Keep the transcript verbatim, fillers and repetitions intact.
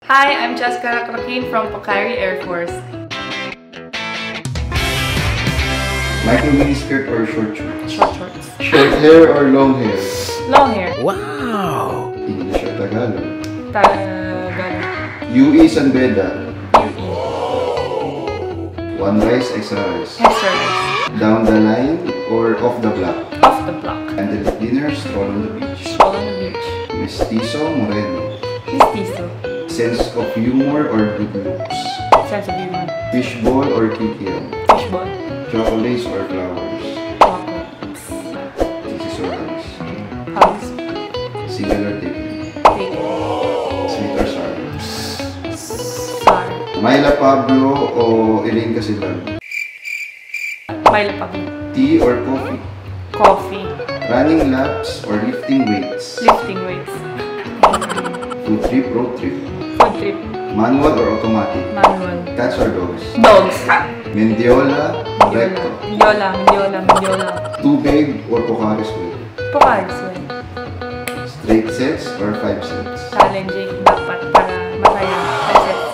Hi, I'm Cesca Raqraquin from Pocari Air Force. Micro mini skirt or short shorts? Short shorts. Short hair or long hair? Long hair. Wow! English or Tagalog? Tagalog. U E San Beda. U E. One rice, extra rice. Extra rice. Down the line or off the block? Off the block. Candlelit dinner, stroll on the beach. Stroll on the beach. Mestizo, moreno. Mestizo. Sense of humor or good looks? Sense of humor. Fishball or kikiam? Fishball. Chocolates or flowers? Chocolates. Kisses or hugs? Hugs. Single or taken? Taken. Sweet or sour? Sour. Myla Pablo o Elaine Casilag? Myla Pablo. Tea or coffee? Coffee. Running laps or lifting weights? Lifting weights. Food trip, road trip? Food trip. Manual or automatic? Manual. Cats or dogs? Dogs. Mendiola, recto? Mendiola. Mendiola. Mendiola. Tubig or Pocari Sweat? Pocari Sweat. Straight sets or five sets? Challenging dapat para masaya. That's it.